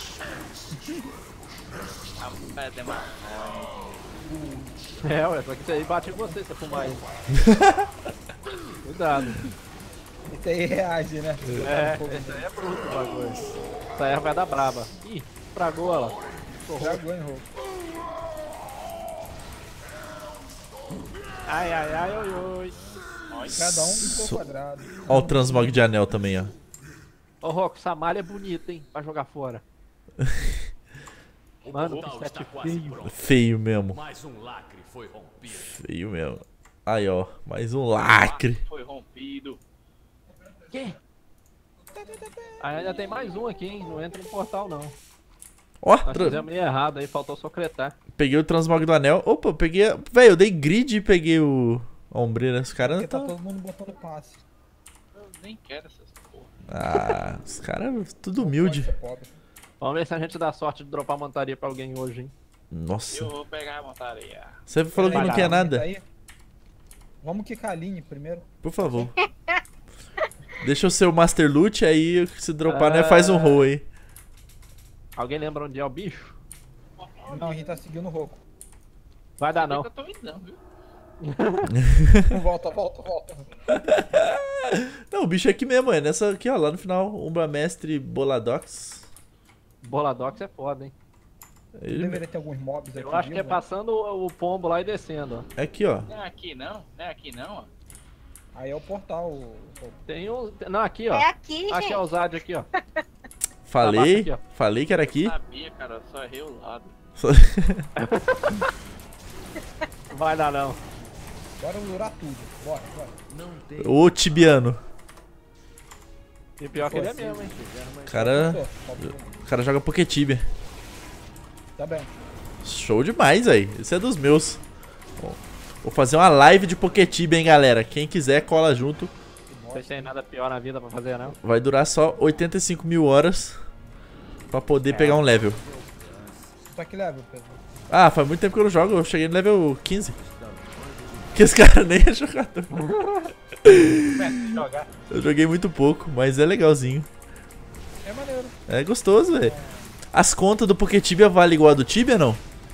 Ah, é demais. É, ué, só que isso aí bate em você se você fumar aí. Cuidado. Esse aí reage, né? É, esse aí é bruto o bagulho. Essa erva vai dar braba. Ih, estragou ela. Dragão em roubo. Ai, ai, ai, oi, oi. Cada um no seu quadrado. Ó o transmog de anel também, ó. Ô, Roco, essa malha é bonita, hein? Pra jogar fora. Mano, O que portal set está quase feio. pronto. Feio mesmo. Mais um lacre foi rompido. Feio mesmo. Aí, ó. Mais um lacre. Foi rompido. Quê? Aí ainda tem mais um aqui, hein? Não entra no portal, não. Ó, Nós tra- fizemos meio errado aí, faltou secretar. peguei o transmog do anel. Opa, eu peguei... Véi, eu dei grid e peguei o... a ombreira. Os caras Porque tá tá... todo mundo botando passe. Eu nem quero essas porra. Ah, os caras tudo Pode humilde. ser pobre. Vamos ver se a gente dá sorte de dropar montaria pra alguém hoje, hein? Nossa. Eu vou pegar a montaria. Você falou que Peraí, não quer a Aline nada. tá aí? Vamos quicar a Aline primeiro. Por favor. Deixa eu ser o Master Loot, aí se dropar, né, Ah. faz um roll aí. Alguém lembra onde é o bicho? Não, a gente tá seguindo o Roco. Vai dar não. Eu tô indo não, viu? Volta, volta, volta. Não, o bicho é aqui mesmo, é nessa aqui, ó, lá no final. Umbra Mestre Boladox. Boladox é foda, hein? Ele... Deveria ter alguns mobs aqui. Eu acho que é viu, passando o, o pombo lá e descendo, ó. É aqui, ó. Não é aqui não, não é aqui não, ó. velho? Aí é o portal. o- o- Tem um... Não, aqui, ó. É aqui, Aqui gente. é o Zad aqui, ó. Falei, aqui, ó. falei que era aqui. Sabia, cara, eu só errei o lado. Não vai dar não. Bora lurar tudo. Bora, bora. Não tem Ô, Tibiano. E pior que ele é Pô, mesmo, hein? O cara, Tô, falta um. o cara joga Poketibia. Tá bem. Show demais, aí. Esse é dos meus. Bom, vou fazer uma live de Poketibia, hein, galera. Quem quiser, cola junto. Não sei se tem nada pior na vida pra fazer, não. Vai durar só oitenta e cinco mil horas pra poder pegar um level. Tá que level, Pedro? Ah, faz muito tempo que eu não jogo. Eu cheguei no level quinze. Que esse cara nem é jogador. Jogar. Eu joguei muito pouco, mas é legalzinho. É maneiro. É gostoso, velho. As contas do Poketibia valem igual a do Tibia, não?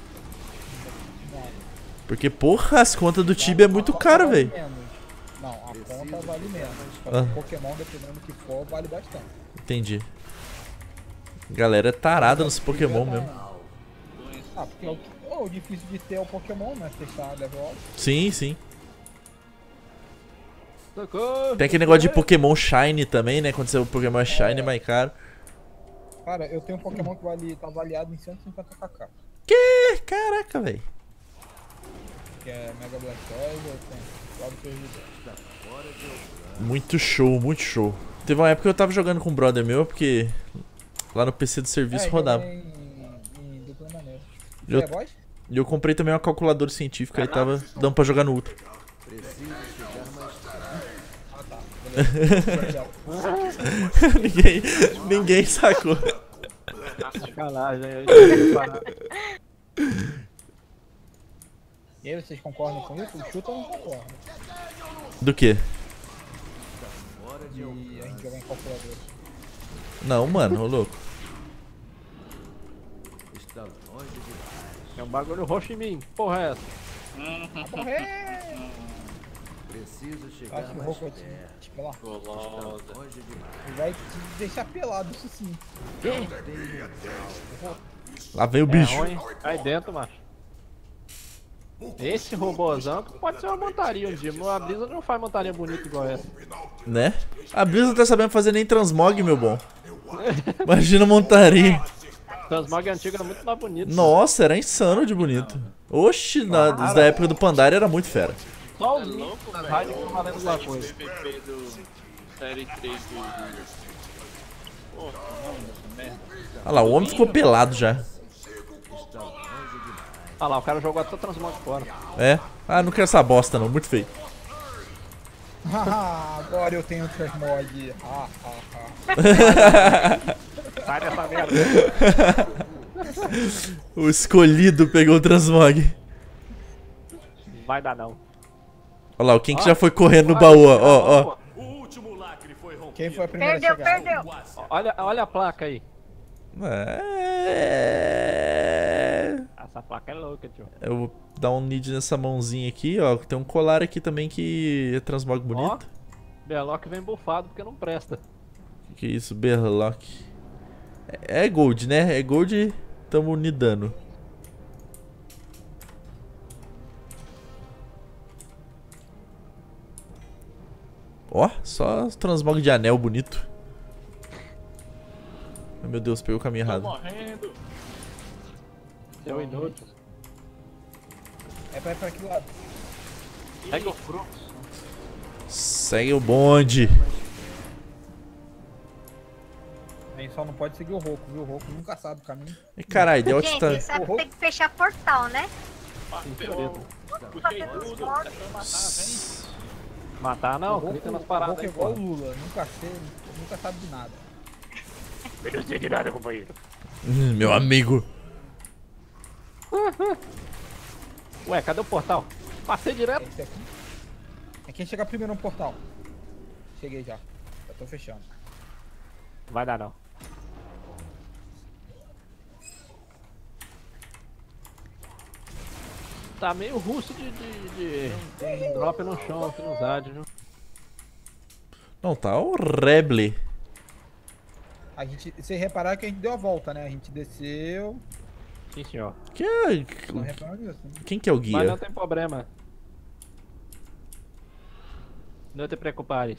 Porque, porra, as contas do Tibia é muito A caro, conta vale velho. menos. Não, a conta vale menos. Ah. O Pokémon, dependendo do que for, vale bastante. Entendi. Galera é tarada nos Pokémon mesmo. Ah, porque é o, oh, o difícil de ter é o Pokémon, né? Testar level alto. Sim, sim. Socorro. Tem aquele negócio de Pokémon Shine também, né? Quando você o Pokémon é Shine é mais caro. Cara, eu tenho um Pokémon que vale, tá avaliado em cento e cinquenta k k. Que? Caraca, velho. Que é Mega Blastoise, eu tenho. Lá do servidor. Muito show, muito show. Teve uma época que eu tava jogando com um brother meu, porque lá no P C do serviço É, rodava. Em, em dupla maneira. Eu- Você é voz? E eu comprei também uma calculadora científica, aí tava dando pra jogar no Ultra. Ah tá, beleza. ninguém, ninguém sacou. Sacanagem, eu ia parar. E aí, vocês concordam com isso? O chuta eu não concordo. Do que? De a gente jogar em calculadora. Não, mano, ô louco. Está longe demais. É um bagulho roxo em mim. Porra é essa? Morrer! Preciso chegar Acho que o mais Roku vai te perto. te pelar. Golosa. Longe demais. Ele vai te deixar pelado, isso sim. Lá vem o É bicho. ruim. Cai dentro, macho. Esse robôzão pode ser uma montaria um dia, mas a Brisa não faz montaria bonita igual essa. Né? A Brisa não tá sabendo fazer nem transmog, meu bom. Imagina montaria. Transmog antigo era muito mais bonito. Nossa, era insano de bonito. Oxi, na, da época do Pandaria era muito fera. Só É os louco, das velho. rádios que estão valendo alguma coisa. P V P do Série três do... Pô, que nome dessa merda? Olha lá, o homem ficou pelado já. Olha lá, o cara jogou até o transmog fora. É? Ah, não quero essa bosta não, muito feio. Haha, agora eu tenho transmog. Ah, ah, ah. Sai dessa merda. O escolhido pegou o transmog. Vai dar não. Olha lá, quem que já foi correndo no baú, ó, ó, ó. O último lacre foi rompido. Quem foi a primeira Perdeu, a chegar? perdeu. Olha, olha a placa aí. É... Essa placa é louca, tio. Eu vou dar um nid nessa mãozinha aqui, ó. Tem um colar aqui também que é transmog bonito. Berlock vem bufado porque não presta. Que isso, Berlock. É é gold, né? É gold, tamo nidando. Ó, só transmog de anel bonito. Ai, meu Deus, pegou o caminho Tô errado. morrendo. Seu inútil. É pra ir pra que lado? Pega o fruto. Segue o bonde. A gente só não pode seguir o Roku, viu? O Roku nunca sabe o caminho. E caralho, deu Gente, tá... sabe que tem que fechar portal, né? Ferrou. Puxei tudo. Tá pra matar, vem. Matar não, o Roku, clica nas o paradas Roku é aí, igual o pô. Lula, nunca sei, nunca sabe de nada. Eu não sei de nada, companheiro. Hum, meu amigo. Ué, cadê o portal? Passei É direto. esse aqui. É quem chegar primeiro no portal. Cheguei já. Já tô fechando. Vai dar não. Tá meio russo de, de, de drop no chão aqui nos ads, viu? Não, tá o Reble. A gente, vocês repararam que a gente deu a volta, né? A gente desceu. Sim, senhor. Que é... Não repararam nisso, né? Quem que é o Mas não guia? tem problema. Não te preocupares.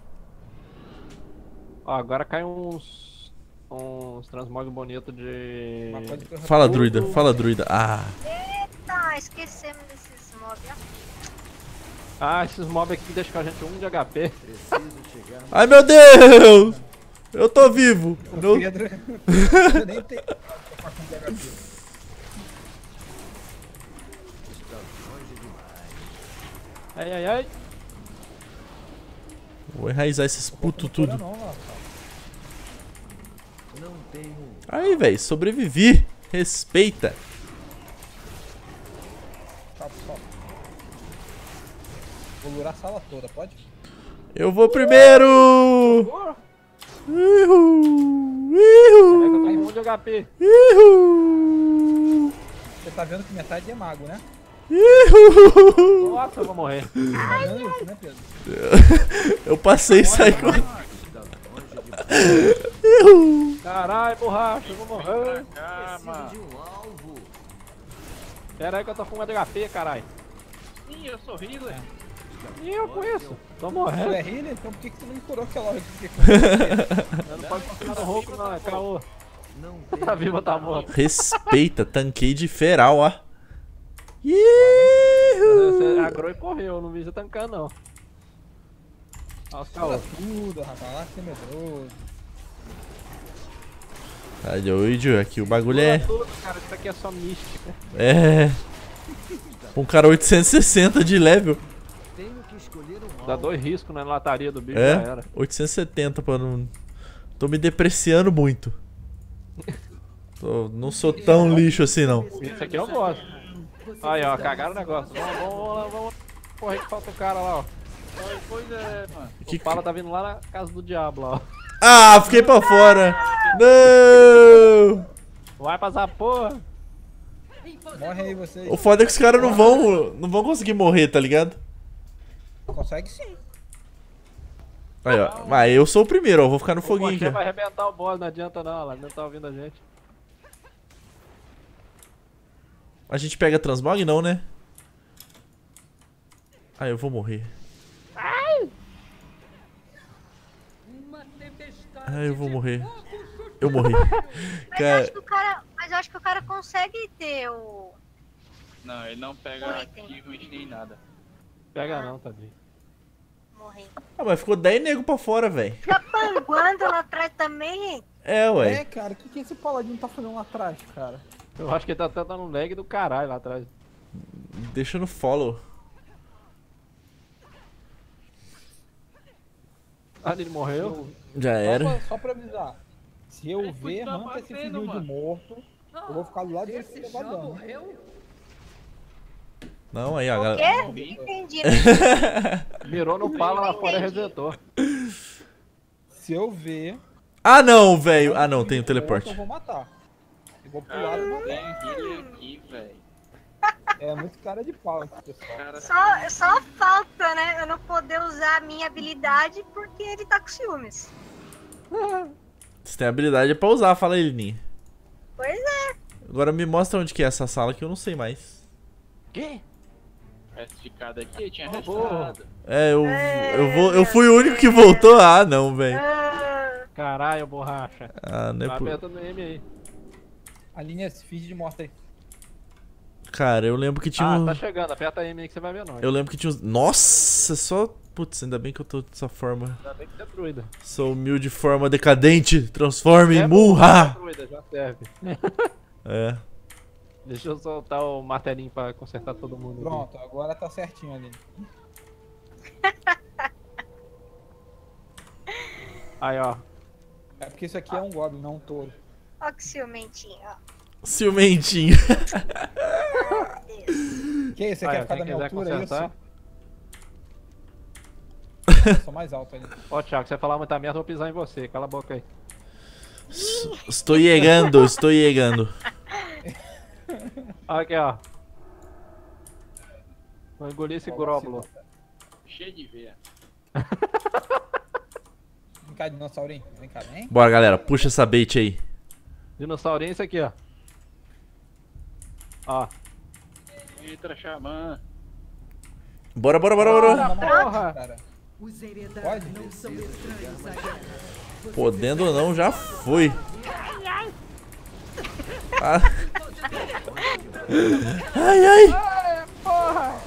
Ó, agora cai uns... Uns transmog bonito de... Uma coisa que eu Fala, druida. Fala, druida. Ah. Eita, esquecemos desses mobs. Ah, esses mobs aqui deixam com a gente um de H P. Preciso chegar mais Ai, meu Deus! Eu tô vivo. O No... Pedro, o Pedro nem tem facão de H P. longe demais. Ai, ai, ai. Vou enraizar esses putos tudo. Não, não, Não tenho. Aí, velho, sobrevivi. Respeita. Salve, salve. Vou lurar a sala toda, pode? Eu vou primeiro! Ihu! Pega Ihu! com um de H P. Ihu! Você tá vendo que metade é mago, né? Ihu! Nossa, eu vou morrer. Tá vendo isso, né, Pedro? Eu passei e saí com... Está longe demais. Ihu! Caralho, borracha, eu vou morrer. Ah, Preciso mano. de um alvo. Pera aí que eu tô com um de H P, caralho. Ih, eu sou healer. E eu com isso? Tô Tu morrendo. é healer? Então por que, que tu não me curou aquela hora que eu fiquei com Eu não pode confiar no rouco não, é caô. Não Tá vivo ou tá morto? Respeita, tanquei de feral, ó. Você Iuuu. agrou e correu, eu não vi você tancando não. Olha os caô. tudo, rapaz. Lá que é medroso. Tá doido, aqui o bagulho é... Tudo, cara, isso aqui é só mística. É... Um cara oitocentos e sessenta de level. tenho que escolher um Dá alvo. dois riscos na lataria do bicho, já É, era. oitocentos e setenta pra não... Tô me depreciando muito. Tô- Não sou tão lixo assim, não. Isso aqui eu gosto. Aí, ó, cagaram o negócio. Vamos, vamos, vamos, lá, vamos. Corre que falta o cara lá, ó. Pois é, mano. Que- O Pala tá vindo lá na casa do diabo lá, ó. Ah, fiquei pra fora. Não! Vai pra essa porra. Morre aí vocês. O foda é que os caras não vão, não vão conseguir morrer, tá ligado? Consegue sim. Aí, ó. Mas eu sou o primeiro, ó. Vou ficar no O foguinho aqui, Coxinha vai ó. arrebentar o boss, não adianta não, lá não tá ouvindo a gente. A gente pega transmog? Não, né? Ah, eu vou morrer. Ah, eu vou morrer. Eu morri. Mas eu acho Cara, que o cara. Mas eu acho que o cara consegue ter o. Não, ele não pega achievement nem nada. Pega não, tadinho. Morrer. ah, mas ficou dez nego pra fora, velho. Fica panguando lá atrás também. É, É, ué. cara, o que, que esse paladino tá fazendo lá atrás, cara? Eu acho que ele tá até dando um lag do caralho lá atrás. Deixa no follow. Ah, ele morreu? Já Só era. pra, só pra avisar. Se eu Ele ver continua Hunter esse batendo, filho de mano. morto, eu vou ficar do lado dele e levar dano. Não, aí, ó. O galera. quê? Não entendi. Mirou no Pala lá fora e resetou. Se eu ver. Ah, não, velho. Ah, não, tem o Eu teleporte. vou matar. Eu vou pular e Tem matar. healer aqui, velho. É muito cara de pau esse pessoal. Cara, Só, só falta, né? Eu não poder usar a minha habilidade porque ele tá com ciúmes. Você tem habilidade pra usar, fala aí, Lininha. Pois é. Agora me mostra onde que é essa sala que eu não sei mais. Que? essa esticada aqui, eu tinha porra. restado. É, eu, eu, vou, eu fui o único que voltou. Ah, não, velho. Ah, Caralho, borracha. Ah, não é Vai por... apertando M aí. A linha se finge de morta aí. Cara, eu lembro que tinha Ah, um... tá chegando. Aperta M aí que você vai ver nós. Eu lembro que tinha uns... Nossa, só... Putz, ainda bem que eu tô dessa forma. Ainda bem que você é druida. Sou humilde forma decadente. Transforme em É bom, Munra. druida, já serve. É. Deixa eu soltar o martelinho pra consertar todo mundo. aqui. Pronto, agora tá certinho ali. Aí, ó. É porque isso aqui é um goblin, não um touro. ó que ciumentinho, ó. Ciumentinho. Deus. Que isso? Você Aí, quer ó, ficar quem da minha quiser altura, é consertar. isso? Eu sou mais alto ali. Ó, Thiago, se você falar muita merda, eu vou pisar em você. Cala a boca aí. S- Estou chegando, estou chegando. Olha aqui, ó. Vou engolir esse gróbulo. Cheio de veia. Vem cá, dinossaurinho. Vem cá, vem. Bora, galera. Puxa essa bait aí. Dinossaurinho é esse aqui, ó. Ó. Entra, xamã. Bora, bora, bora, bora. Na moral, porra. cara. Os Pode? hereditários não são estranhos à guerra. Podendo ou não, já foi. Ah. Ai, ai. Ai, porra!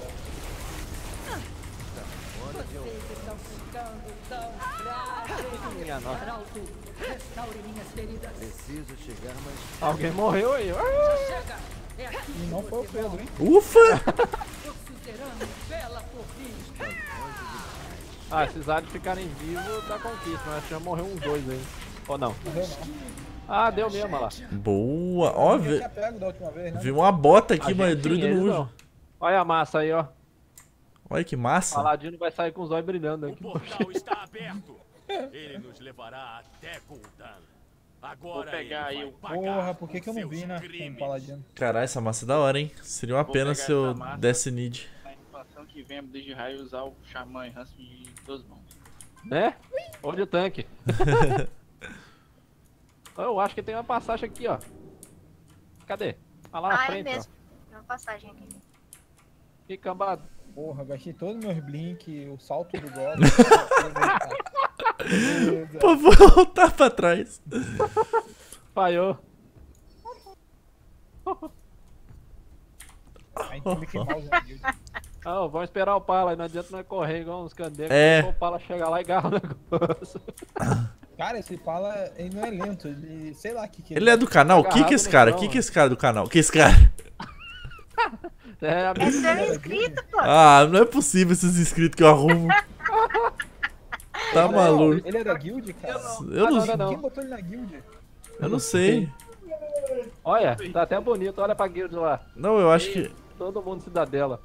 Minha nossa. Arauto, restaure minhas feridas. Preciso chegar mais. Alguém morreu aí. Chega! É aqui E não foi o Pedro, hein? Ufa. os suzeranos, bela por vista. Ah, esses aliens ficarem vivos dá conquista, mas acho que já morreu uns dois aí. Ou não? Morreu não. Ah, deu mesmo, olha lá. Boa. Ó, Eu vi, tinha pego da última vez, né? vi uma bota A aqui, gente mas sim, druida eles não usa. não. Olha a massa aí, ó. Olha que O massa. Paladino vai sair com os olhos brilhando O aqui. portal está aberto. Ele nos levará até Gul'dan. Agora Vou pegar ele aí vai o- pagar Porra, por que, que eu não seus vi, né? Com crimes. o paladino. Caralho, essa massa é da hora, hein? Seria uma Vou pena pegar se eu essa massa. desse need. Na inflação que vem, de raio usar o xamã e ranço de duas mãos. Né? Onde o tanque? Eu acho que tem uma passagem aqui, ó. Cadê? Ah, lá na Ah, é frente, mesmo. Tem uma passagem aqui. ó. Que cambada. Porra, gastei todos meus blink, o salto do golpe. Pô, vou voltar pra trás. Falhou. Aí tem que queimar os amigos. Não, vamos esperar o Pala, não adianta nós correr igual uns candeiros. É. O Pala chega lá e garra o negócio. Cara, esse Pala, ele não é lento, ele, sei lá o que que Ele é do canal? O que que é esse cara? O que que é esse cara do canal? Que é esse cara? É, a É seu inscrito, pô. Ah, não é possível esses inscritos que eu arrumo. Tá maluco. Ele é da guild, cara? Eu não, não, não. Quem botou ele na guild? eu não sei. Olha, tá até bonito, olha pra guild lá. Não, eu acho que... Todo mundo cidadela.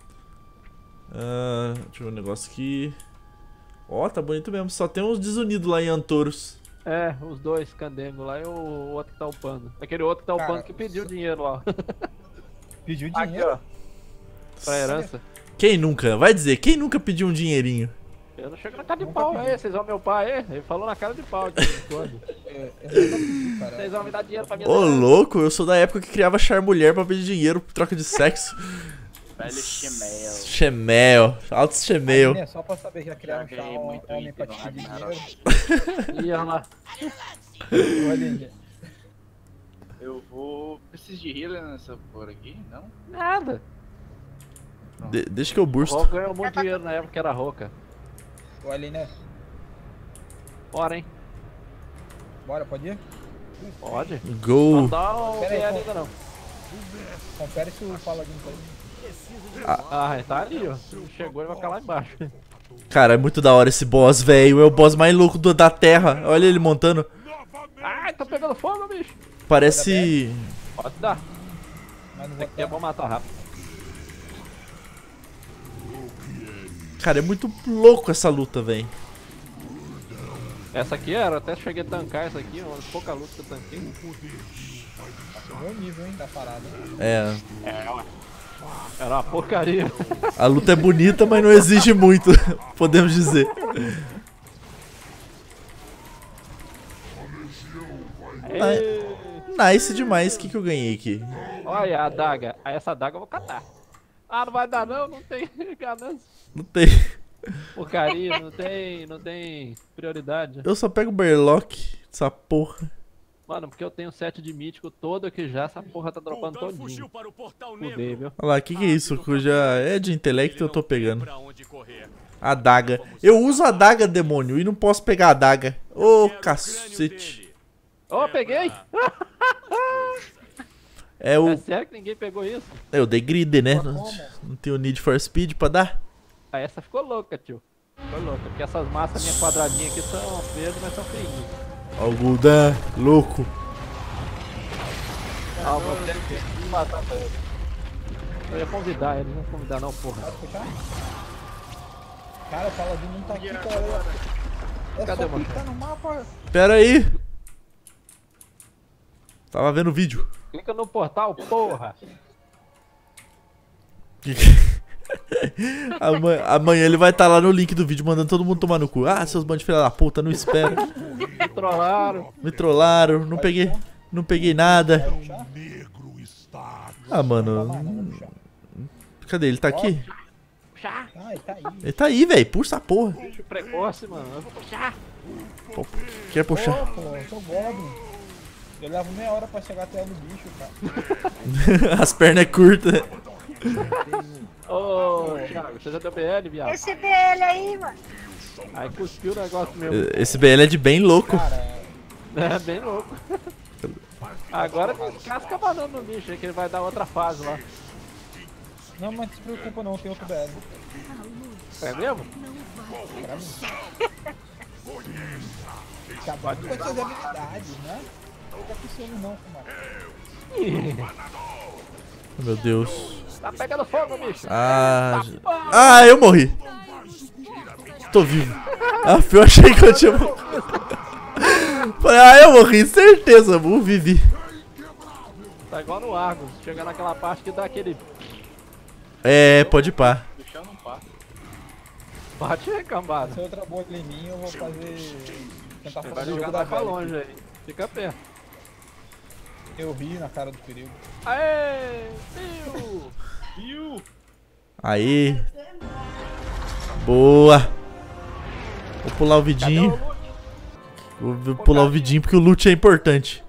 Ah, deixa eu ver um negócio aqui. Ó, tá bonito mesmo. Só tem uns desunidos lá em Antoros. É, os dois candengos lá e o outro que tá upando. Aquele outro que tá upando Cara, que pediu dinheiro lá. Pediu Aqui, dinheiro? ó. Pra herança. Quem nunca? Vai dizer, quem nunca pediu um dinheirinho? Eu não chego na cara de pau, aí, vocês vão meu pai, aí. Ele falou na cara de pau de vez em quando. É, eu nunca pedi, cara. Vocês vão me dar dinheiro pra minha Ô, herança. louco, eu sou da época que criava charmulher pra pedir dinheiro por troca de sexo. Velho Chimel. Chemel, altos chemel. É só pra saber que já criaram um Já ganhei chá, muito homem pra item te pedir no dinheiro. Ih, olha lá. Olha, Eu vou... Preciso de healer nessa porra aqui, não? Nada. De- deixa que eu O bursto. Rock ganhou muito dinheiro na época que era Roca. olha, né? Bora, hein? Bora, pode ir? Pode. Go. Não dá um Pera aí, V L pô. ainda não. Confere se o Paladino tá aí. Ah, ele tá ali, ó. Se chegou, ele vai ficar lá embaixo. Cara, é muito da hora esse boss, velho. É o boss mais louco do- da terra. Olha ele montando. Ai, tá pegando fogo, bicho. Parece... Pode dar. Mas não vou Aqui é bom matar rápido. Cara, é muito louco essa luta, velho. Essa aqui era, até cheguei a tancar essa aqui, uma das poucas lutas que eu tanquei. Meu nível, hein, da parada. É, Era uma porcaria. a luta é bonita, mas não exige muito, podemos dizer. Ei, Nice demais. O que, que eu ganhei aqui? olha a adaga. Aí essa adaga eu vou catar. Ah, não vai dar não, não tem ganância. Não tem. Porcaria, não tem, não tem prioridade. Eu só pego o Berlock, essa porra. Mano, porque eu tenho set de mítico todo aqui já, essa porra tá dropando Gul'dan fugiu todinho. para o portal Fudei, negro. viu? Olha lá, o que, que é isso? Que já é de intelecto Ele eu tô não tem pegando. pra onde correr. Adaga. Eu uso a adaga, demônio, e não posso pegar a adaga. Ô, Quero o cacete. crânio dele. Ô, peguei! É É o... sério que ninguém pegou isso? Eu dei grid, né? Não, não tenho need for speed pra dar. Ah, essa ficou louca, tio. Ficou louca, porque essas massas minhas quadradinhas aqui são verdes, mas são feinhas. Ó o Gul'dan, louco. Ah, vou ter que matar ele. Eu ia convidar ele, não vou convidar não, porra. Pode puxar? Cara, o Paladino não tá aqui, cara. É Cadê, só mano? clicar no mapa. Pera aí. Tava vendo o vídeo. Clica no portal, porra! Amanhã, amanhã ele vai estar lá no link do vídeo mandando todo mundo tomar no cu. Ah, seus bandos de filha da puta, não espero. Me trollaram. Me trollaram, não peguei, não peguei nada. Ah, mano. Cadê? Ele tá aqui? Puxar! Ah, ele tá aí. Ele tá aí, velho. Puxa essa porra. Bicho precoce, mano. Eu vou puxar! Quer puxar? Pô, pô, eu sou Goblin. Eu levo meia hora pra chegar até no bicho, cara. As pernas é curtas. Ô, Thiago, você já deu B L, viado? Esse B L aí, mano. Aí cuspiu o negócio meu. Esse B L é de bem louco. Cara, É, bem louco. Agora casca a banana no bicho aí, que ele vai dar outra fase lá. não, mas não se preocupa não, tem outro B L. É mesmo? Acabado com as suas habilidades, né? Não fica com ciúme não, mano. Meu Deus. Tá pegando fogo, bicho. Ah, j- ah, eu morri. Tô vivo. Ah, eu achei que eu tinha morrido. Falei, ah, eu morri, certeza, eu vivi. Tá igual no Argos. Chega naquela parte que dá aquele É, pode ir pá. Do chão não passa. bate aí, cambada. Se outra bolha em mim, eu vou fazer... Tentar Vai fazer o jogar jogo da mais pra velha. longe aí. Fica perto. Eu ri na cara do perigo. Aê! Viu! Viu? Aí, Boa. Vou pular o vidinho. Vou pular o vidinho porque o loot é importante.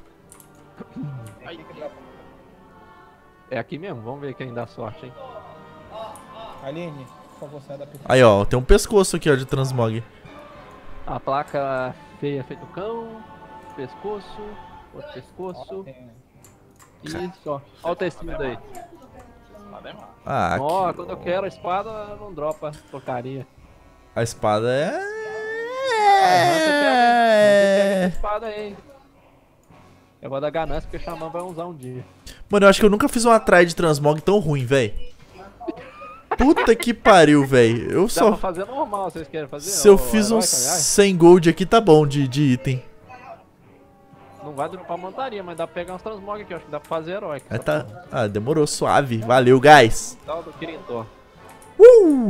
É aqui mesmo, vamos ver quem dá sorte, hein? Aline, por favor, sai da piscina. Aí, ó, tem um pescoço aqui, ó, de transmog. A placa feia feito cão, pescoço, outro pescoço. Isso, ó. Olha o tecido aí. Ah, aqui. Ó, quando eu quero a espada, não dropa porcaria. A espada é... Aham, você pega essa espada aí, hein? Eu vou dar ganância porque o Xamã vai usar um dia. Mano, eu acho que eu nunca fiz uma try de transmog tão ruim, velho. Puta que pariu, velho. Eu Dá só... pra fazer normal, vocês querem fazer? Se eu Ô, fiz herói, uns aliás, cem gold aqui, tá bom de, de item. não vai dropar montaria, mas dá pra pegar uns transmog aqui, eu acho que dá pra fazer herói. Aí tá... Ah, demorou, suave. Valeu, guys. Dá o do Kirintor. Uh!